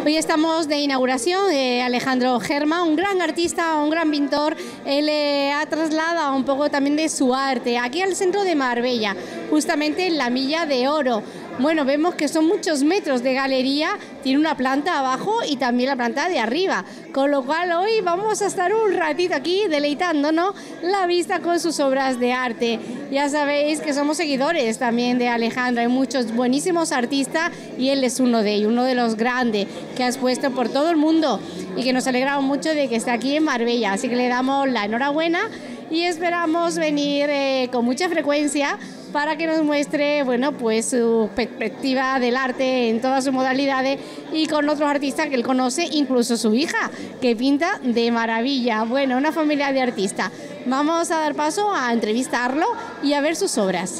Hoy estamos de inauguración de Alejandro Germa, un gran artista, un gran pintor. Él ha trasladado un poco también de su arte aquí al centro de Marbella, justamente en la Milla de Oro. Bueno, vemos que son muchos metros de galería, tiene una planta abajo y también la planta de arriba, con lo cual hoy vamos a estar un ratito aquí deleitándonos la vista con sus obras de arte. Ya sabéis que somos seguidores también de Alejandro, hay muchos buenísimos artistas y él es uno de ellos, uno de los grandes que ha expuesto por todo el mundo y que nos alegramos mucho de que esté aquí en Marbella, así que le damos la enhorabuena y esperamos venir con mucha frecuencia para que nos muestre, bueno, pues su perspectiva del arte en todas sus modalidades y con otros artistas que él conoce, incluso su hija, que pinta de maravilla. Bueno, una familia de artistas. Vamos a dar paso a entrevistarlo y a ver sus obras.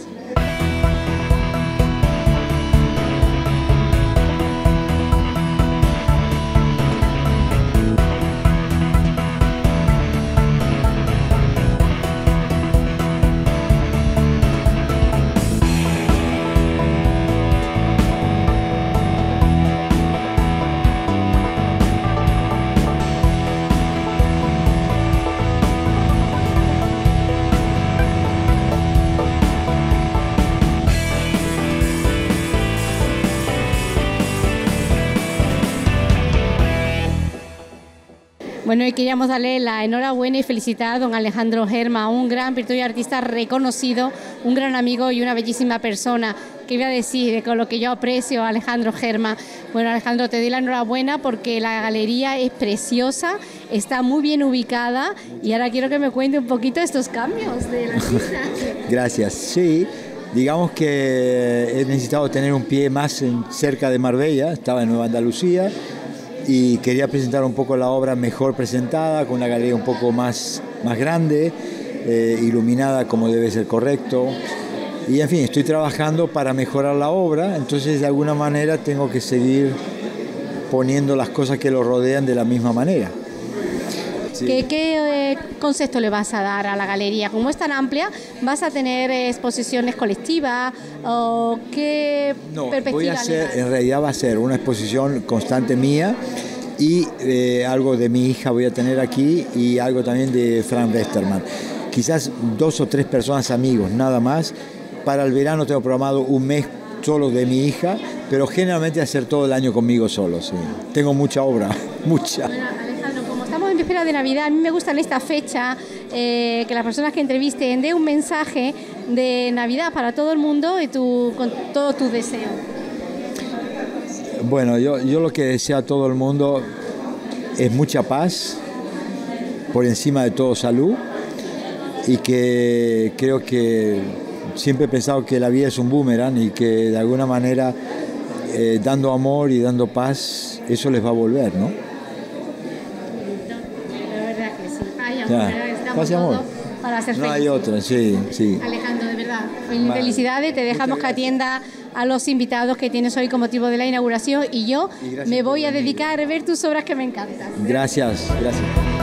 Bueno, y queríamos darle la enhorabuena y felicitar a don Alejandro Germa, un gran pintor y artista reconocido, un gran amigo y una bellísima persona. ¿Qué iba a decir con lo que yo aprecio a Alejandro Germa? Bueno, Alejandro, te doy la enhorabuena porque la galería es preciosa, está muy bien ubicada y ahora quiero que me cuente un poquito estos cambios del artista. Gracias, sí. Digamos que he necesitado tener un pie más cerca de Marbella, estaba en Nueva Andalucía, y quería presentar un poco la obra mejor presentada, con una galería un poco más grande, iluminada como debe ser correcto. Y en fin, estoy trabajando para mejorar la obra, entonces de alguna manera tengo que seguir poniendo las cosas que lo rodean de la misma manera. Sí. ¿Qué concepto le vas a dar a la galería? Como es tan amplia, ¿vas a tener exposiciones colectivas o qué perspectiva? Voy a hacer, en realidad va a ser una exposición constante mía y algo de mi hija voy a tener aquí y algo también de Frank Westermann. Quizás 2 o 3 personas amigos, nada más. Para el verano tengo programado un mes solo de mi hija, pero generalmente hacer todo el año conmigo solo, sí. Tengo mucha obra, mucha. Bueno, Alejandro, como estamos en víspera de Navidad, a mí me gusta en esta fecha que las personas que entrevisten den un mensaje de Navidad para todo el mundo y con todo tu deseo. Bueno, yo lo que deseo a todo el mundo es mucha paz, por encima de todo salud, y que creo que siempre he pensado que la vida es un boomerang y que de alguna manera dando amor y dando paz, eso les va a volver, ¿no? La verdad que sí. Hay amor, Ya. estamos todos para ser felices. No hay otra, sí, sí. Alejandro, de verdad, felicidades, te dejamos que atienda a los invitados que tienes hoy con motivo de la inauguración y yo me voy a dedicar a ver tus obras que me encantan. Gracias, gracias.